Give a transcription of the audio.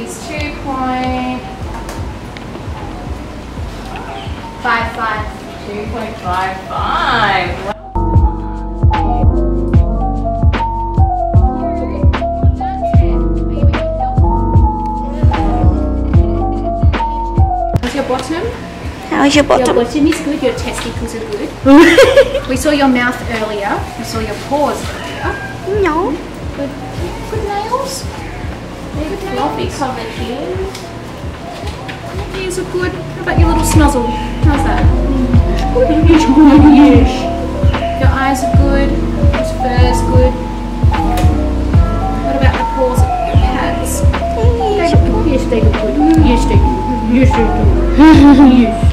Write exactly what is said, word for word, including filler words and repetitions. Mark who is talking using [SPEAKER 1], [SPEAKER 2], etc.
[SPEAKER 1] It's two point five five.
[SPEAKER 2] two point five five.
[SPEAKER 1] How's your bottom?
[SPEAKER 3] How's your bottom?
[SPEAKER 1] Your bottom is good, your testicles are good. We saw your mouth earlier, we saw your paws earlier.
[SPEAKER 3] No.
[SPEAKER 1] Good, good nails. Good
[SPEAKER 2] Fluffy
[SPEAKER 1] nails.
[SPEAKER 2] covered here.
[SPEAKER 1] Your ears are good. How about your little snuzzle? How's that? Good. It's good, yes. Your eyes are good. Your fur's good. What about the paws of your pads? Yes, they look good. Yes, they do. Yes, they do. Yes.